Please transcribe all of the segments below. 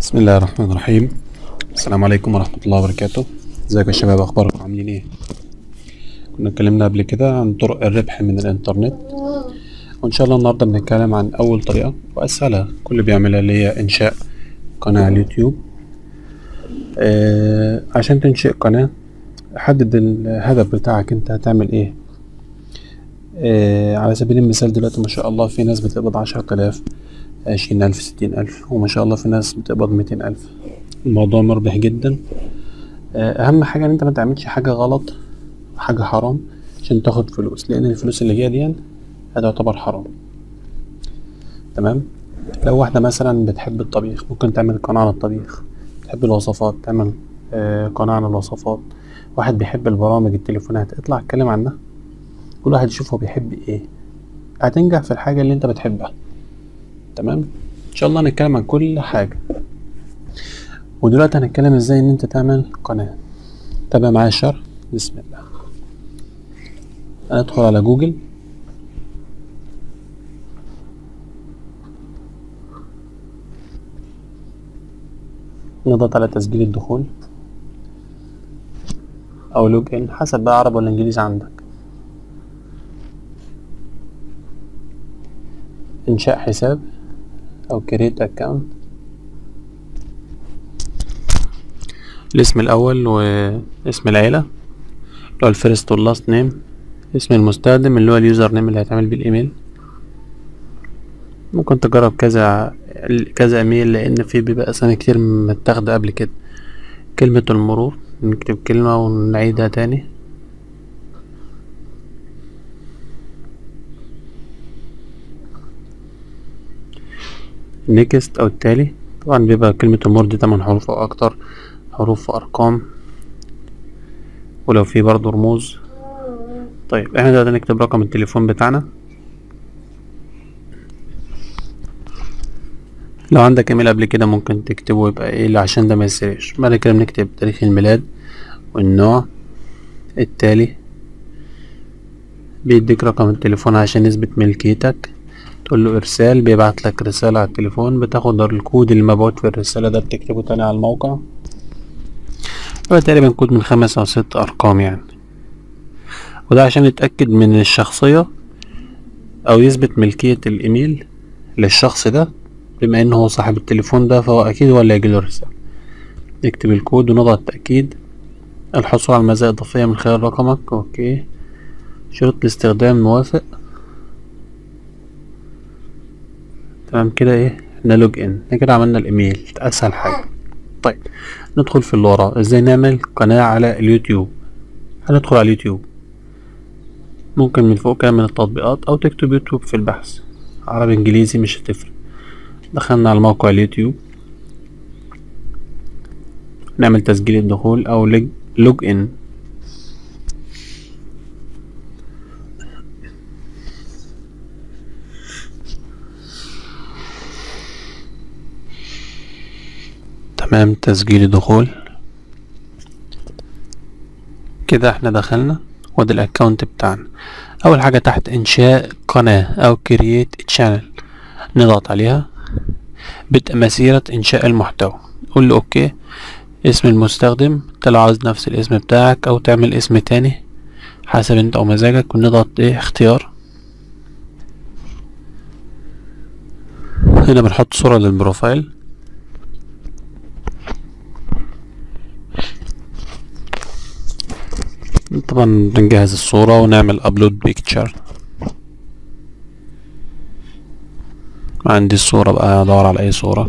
بسم الله الرحمن الرحيم. السلام عليكم ورحمة الله وبركاته. ازيكم يا شباب، اخباركم عاملين ايه؟ كنا اتكلمنا قبل كده عن طرق الربح من الانترنت، وان شاء الله النهارده بنتكلم عن اول طريقة واسهلها كل بيعملها، اللي هي انشاء قناة على اليوتيوب. عشان تنشئ قناة حدد الهدف بتاعك، انت هتعمل ايه. على سبيل المثال دلوقتي ما شاء الله في ناس بتقبض 10,000 20,000 60,000، وما شاء الله في ناس بتقبض 200,000. الموضوع مربح جدا. اهم حاجة ان انت ما تعملش حاجة غلط، حاجة حرام عشان تاخد فلوس، لان الفلوس اللي جاية دي هتعتبر حرام. تمام. لو واحدة مثلا بتحب الطبيخ ممكن تعمل قناة عن الطبيخ، بتحب الوصفات تعمل قناة عن الوصفات. واحد بيحب البرامج التليفونات اطلع اتكلم عنها، كل واحد يشوف هو بيحب ايه، هتنجح في الحاجة اللي انت بتحبها. تمام. ان شاء الله هنتكلم عن كل حاجة، ودلوقتي هنتكلم ازاي ان انت تعمل قناة. تابع معايا الشرح. بسم الله. هندخل على جوجل، نضغط على تسجيل الدخول او لوج ان، حسب بقى عربي ولا انجليزي عندك. انشاء حساب او كريت اكاونت، الاسم الاول واسم العيلة اللي هو الفيرست واللاست نيم، اسم المستخدم اللي هو اليوزر نيم اللي هتعمل بيه الايميل. ممكن تجرب كذا ايميل، لان في بيبقى اسامي كتير متاخده قبل كده. كلمة المرور، نكتب كلمة ونعيدها تاني. نيكست او التالي. طبعا بيبقى كلمة المرور دي 8 حروف او اكتر، حروف وارقام، ولو في برضو رموز. طيب احنا دلوقتي نكتب رقم التليفون بتاعنا. لو عندك ايميل قبل كده ممكن تكتبه يبقى ايه عشان ده ما يسرقش. بعد كده بنكتب تاريخ الميلاد والنوع. التالي بيديك رقم التليفون عشان يثبت ملكيتك، تقول له ارسال، بيبعت لك رسالة على التليفون، بتاخد الكود اللي مبعوت في الرسالة ده بتكتبه تاني على الموقع. هو تقريبا كود من 5 أو 6 أرقام يعني، وده عشان يتأكد من الشخصية أو يثبت ملكية الإيميل للشخص ده، بما إنه هو صاحب التليفون ده فهو أكيد هو اللي هيجيله رسالة. نكتب الكود ونضغط تأكيد. الحصول على مزايا إضافية من خلال رقمك، أوكي. شروط الاستخدام، موافق. تمام كده. ايه احنا لوج ان، احنا كده عملنا الايميل، اسهل حاجة. طيب ندخل في اللي وراه، ازاي نعمل قناة على اليوتيوب. هندخل على اليوتيوب، ممكن من فوق كده من التطبيقات او تكتب يوتيوب في البحث، عربي انجليزي مش هتفرق. دخلنا على موقع اليوتيوب، نعمل تسجيل الدخول او لوج ان. تمام، تسجيل الدخول كده احنا دخلنا، وده الاكونت بتاعنا. اول حاجة تحت انشاء قناة او كرييت تشانل، نضغط عليها. بدء مسيرة انشاء المحتوى، قول له اوكي. اسم المستخدم انت لو عاوز نفس الاسم بتاعك او تعمل اسم تاني حسب انت او مزاجك، ونضغط ايه اختيار. هنا بنحط صورة للبروفايل، طبعا بنجهز الصورة ونعمل ابلود بيكتشر. عندي الصورة بقى ادور على اي صورة.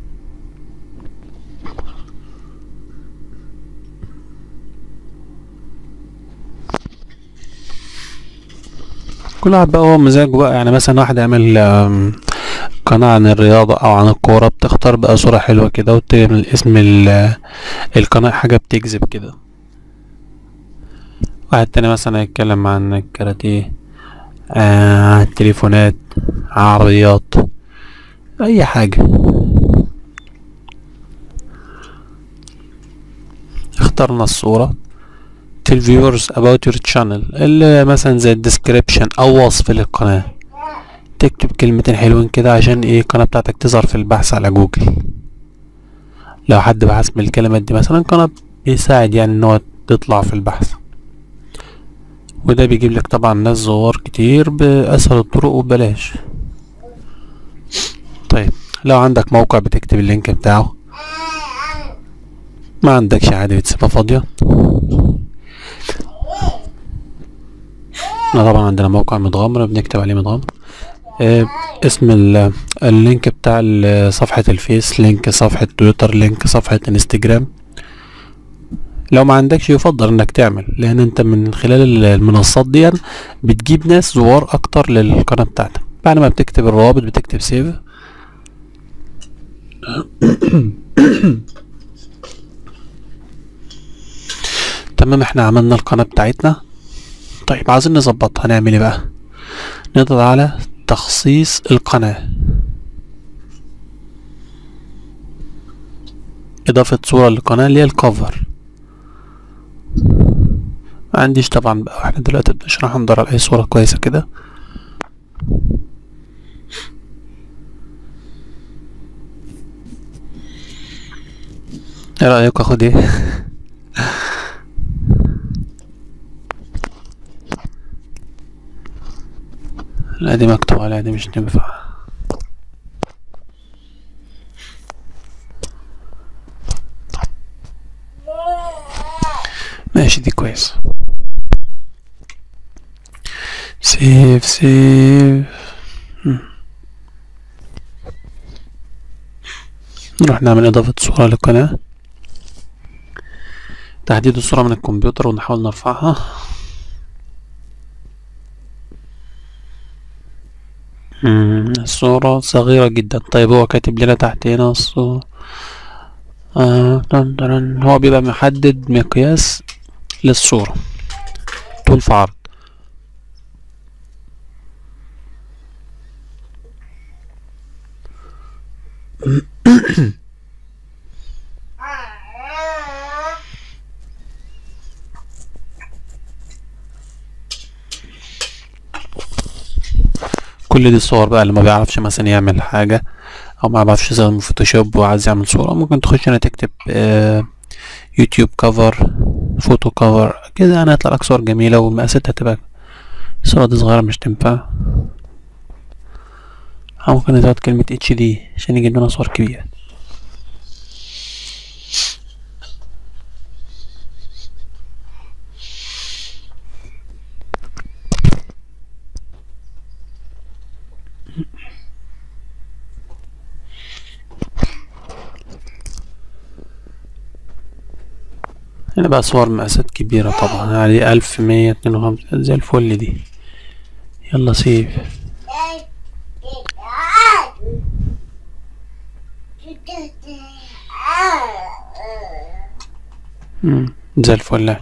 كل واحد بقى هو مزاجه بقى، يعني مثلا واحد يعمل قناة عن الرياضة او عن الكورة، بتختار بقى صورة حلوة كده وتعمل اسم القناة حاجة بتجذب كده. واحد تاني مثلا هيتكلم عن الكاراتيه، عن التليفونات، عن عربيات، اي حاجة. اخترنا الصورة. tell viewers about your channel، اللي مثلا زي الديسكريبشن او وصف للقناة، تكتب كلمتين حلوين كده عشان ايه القناة بتاعتك تظهر في البحث على جوجل. لو حد بحث بالكلمات دي مثلا قناة بيساعد يعني ان هو تطلع في البحث. وده بيجيب لك طبعا ناس زوار كتير بأسهل الطرق وببلاش. طيب لو عندك موقع بتكتب اللينك بتاعه، ما عندكش عادي بتسيبها فاضية. احنا طبعا عندنا موقع متغمر بنكتب عليه متغمر. اسم اللينك بتاع صفحة الفيس، لينك صفحة تويتر، لينك صفحة انستجرام. لو ما عندكش يفضل انك تعمل، لان انت من خلال المنصات دي بتجيب ناس زوار اكتر للقناة بتاعتك. بعد ما بتكتب الروابط بتكتب سيف. تمام، احنا عملنا القناة بتاعتنا. طيب عايزين نظبطها، هنعمل ايه بقى؟ نضغط على تخصيص القناة، اضافة صورة للقناة اللي هي الكفر. ما عنديش طبعا بقى، احنا دلوقتي بنشرح ندور على اي صورة كويسة كده. ايه رأيك اخد ايه؟ لا دي مكتوب عليها، دي مش تنفع. ماشي دي كويس. سيف سيف. نروح نعمل اضافة صورة للقناة، تحديد الصورة من الكمبيوتر ونحاول نرفعها. الصورة صغيرة جدا. طيب هو كاتب لنا تحت هنا الصورة هو بيبقى محدد مقياس للصورة، طول في عرض. كل دي الصور بقى اللي ما بيعرفش مثلا يعمل حاجة او ما بيعرفش يستخدم فوتوشوب وعايز يعمل صورة، ممكن تخش هنا تكتب يوتيوب كفر، فوتو كفر كده، انا هيطلع لك صور جميلة والمقاسات هتبقى. الصورة دي صغيرة مش تنفع، او ممكن نزود كلمة HD عشان يجيب لنا صور كبيرة. هنا بقى صور مقاسات كبيرة طبعا، يعني 1152 زي الفل دي. يلا سيف. زي الفل.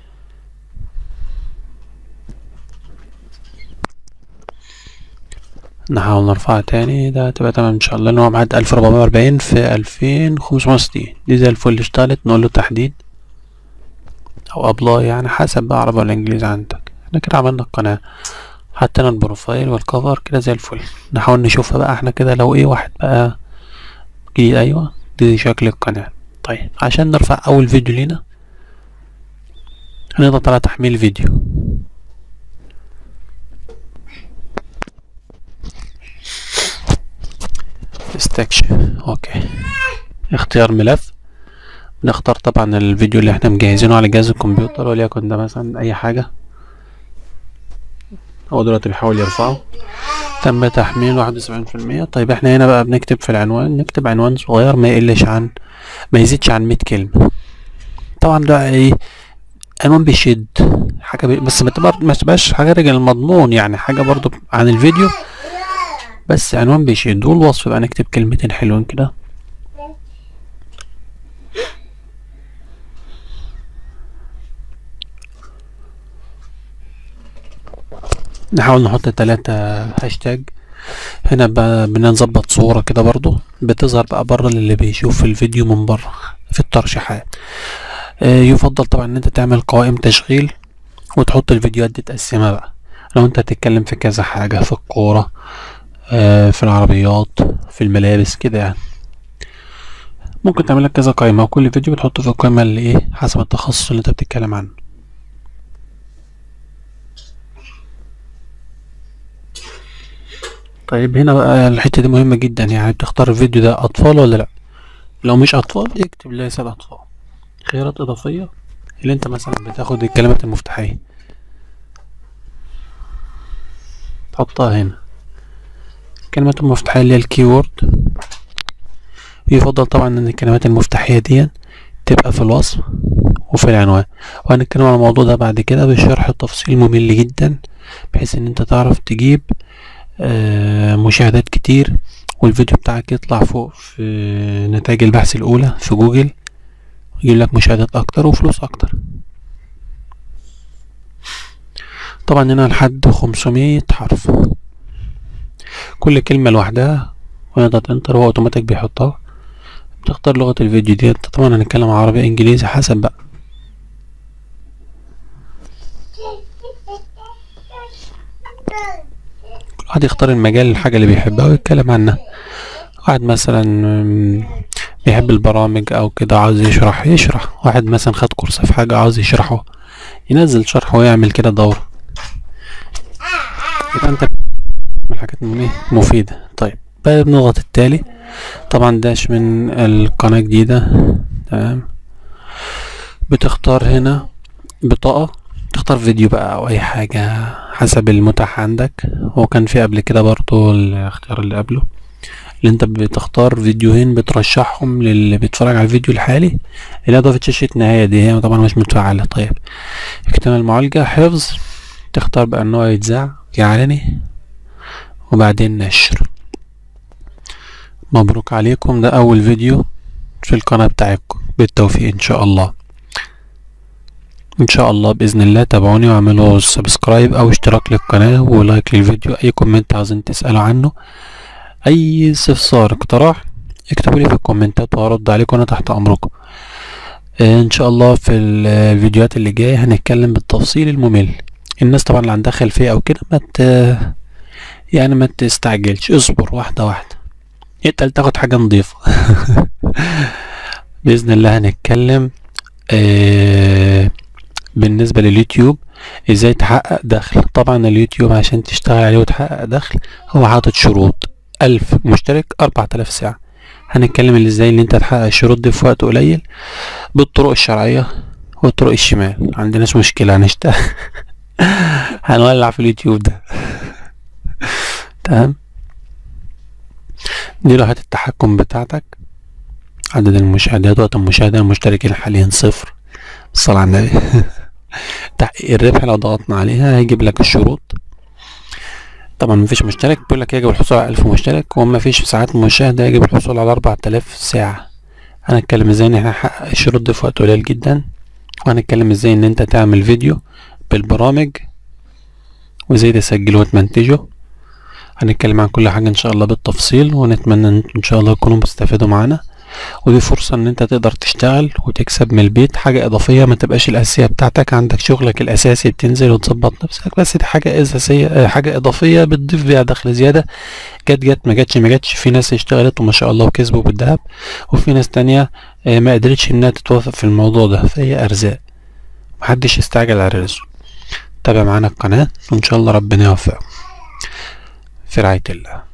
نحاول نرفعها تاني، ده هتبقى تمام ان شاء الله. ان هو معاد 1440 في 2560 دي زي الفل اشتغلت. نقول له تحديد او ابلاي، يعني حسب بقى عربي ولا انجليزي عندك. احنا كده عملنا القناة، حطينا البروفايل والكفر كده زي الفل. نحاول نشوفها بقى احنا كده لو ايه واحد بقى جديد. ايوه دي شكل القناة. طيب عشان نرفع اول فيديو لينا هنضغط على تحميل فيديو. استكشف. اوكي، اختيار ملف. نختار طبعا الفيديو اللي احنا مجهزينه على جهاز الكمبيوتر، وليكن ده مثلا اي حاجة. هو دلوقتي بيحاول يرفعه، تم تحميل 71%. طيب احنا هنا بقى بنكتب في العنوان، نكتب عنوان صغير ما يقلش عن، ما يزيدش عن 100 كلمة. طبعا ده ايه، عنوان بيشد حاجة بس ما تبقاش حاجة رجل المضمون، يعني حاجة برضو عن الفيديو بس عنوان بيشد. والوصف بقى نكتب كلمتين حلوين كده. نحاول نحط 3 هاشتاج. هنا بقى بنظبط صورة كده برضو بتظهر بقى بره للي بيشوف الفيديو من بره في الترشيحات. يفضل طبعا ان انت تعمل قوائم تشغيل وتحط الفيديوهات دي تقسمها بقى. لو انت هتتكلم في كذا حاجة، في الكورة، في العربيات، في الملابس كده يعني. ممكن تعمل لك كذا قائمة، وكل فيديو بتحطه في القائمة اللي ايه حسب التخصص اللي انت بتتكلم عنه. طيب هنا بقى الحتة دي مهمة جدا، يعني بتختار الفيديو ده أطفال ولا لأ. لو مش أطفال اكتب ليس الأطفال. خيارات إضافية اللي انت مثلا بتاخد الكلمات المفتاحية تحطها هنا، الكلمات المفتاحية اللي هي الكيورد. يفضل طبعا ان الكلمات المفتاحية دي تبقى في الوصف وفي العنوان، وهنتكلم عن الموضوع ده بعد كده بشرح تفصيل ممل جدا، بحيث ان انت تعرف تجيب مشاهدات كتير، والفيديو بتاعك يطلع فوق في نتائج البحث الاولى في جوجل، يجيب لك مشاهدات اكتر وفلوس اكتر. طبعا هنا لحد 500 حرف، كل كلمة لوحدها ونضغط انتر وهو اوتوماتيك بيحطها. بتختار لغة الفيديو دي، طبعا هنتكلم عربي انجليزي حسب بقى. كل واحد يختار المجال الحاجة اللي بيحبها ويتكلم عنها. واحد مثلا بيحب البرامج او كده عاوز يشرح. واحد مثلا خد كورس في حاجة عاوز يشرحه، ينزل شرحه ويعمل كده دورة. يبقى انت حاجات مفيدة. طيب بقى بنضغط التالي، طبعا داش من القناة جديدة. تمام، بتختار هنا بطاقة، تختار فيديو بقى او اي حاجة حسب المتاح عندك. هو كان في قبل كده برضو الاختيار اللي قبله، اللي انت بتختار فيديوهين بترشحهم للي بيتفرج على الفيديو الحالي، اللي اضافة شاشة نهاية دي هي طبعا مش متفعلة. طيب اكتمال المعالجة، حفظ، تختار بقى ان هو يتذاع يعلني، وبعدين نشر. مبروك عليكم، ده اول فيديو في القناة بتاعتكم، بالتوفيق ان شاء الله. ان شاء الله باذن الله تابعوني واعملوا سبسكرايب او اشتراك للقناة ولايك للفيديو. اي كومنت عاوزين تسألوا عنه، اي استفسار اقتراح اكتبوا لي في الكومنتات وهرد عليكم، انا تحت امركم. ان شاء الله في الفيديوهات اللي جايه هنتكلم بالتفصيل الممل. الناس طبعا اللي عندها خلفيه او كده ما تستعجلش، اصبر واحده واحده، اتقل تاخد حاجه نضيفه. باذن الله هنتكلم بالنسبه لليوتيوب ازاي تحقق دخل. طبعا اليوتيوب عشان تشتغل عليه وتحقق دخل هو حاطط شروط، 1000 مشترك 4000 ساعه. هنتكلم ازاي ان انت تحقق الشروط دي في وقت قليل بالطرق الشرعيه والطرق الشمال. عندناش مشكله هنشتغل. هنولع في اليوتيوب ده. تمام، دي لوحة التحكم بتاعتك، عدد المشاهدات، وقت المشاهدة، المشتركين حاليا 0. الصلاة على النبي. تحقيق الربح لو ضغطنا عليها هيجيب لك الشروط. طبعا مفيش مشترك بيقول لك يجب الحصول على 1000 مشترك، وما فيش ساعات مشاهدة يجب الحصول على 4000 ساعة. هنتكلم ازاي ان احنا نحقق الشروط دي في وقت قليل جدا، وهنتكلم ازاي ان انت تعمل فيديو بالبرامج وازاي تسجله وتمنتجه. هنتكلم عن كل حاجة ان شاء الله بالتفصيل، ونتمنى ان شاء الله تكونوا بتستفادوا معانا. ودي فرصة ان انت تقدر تشتغل وتكسب من البيت حاجة اضافية، ما تبقاش الاساسية بتاعتك. عندك شغلك الاساسي بتنزل وتظبط نفسك، بس دي حاجة اساسية، حاجة اضافية بتضيف بيها دخل زيادة. جت ما جاتش. في ناس اشتغلت وما شاء الله وكسبوا بالذهب، وفي ناس تانية ما قدرتش انها تتوافق في الموضوع ده، فهي ارزاق، محدش يستعجل على رزقه. تابع معانا القناة وان شاء الله ربنا يوفقك. في رعاية الله.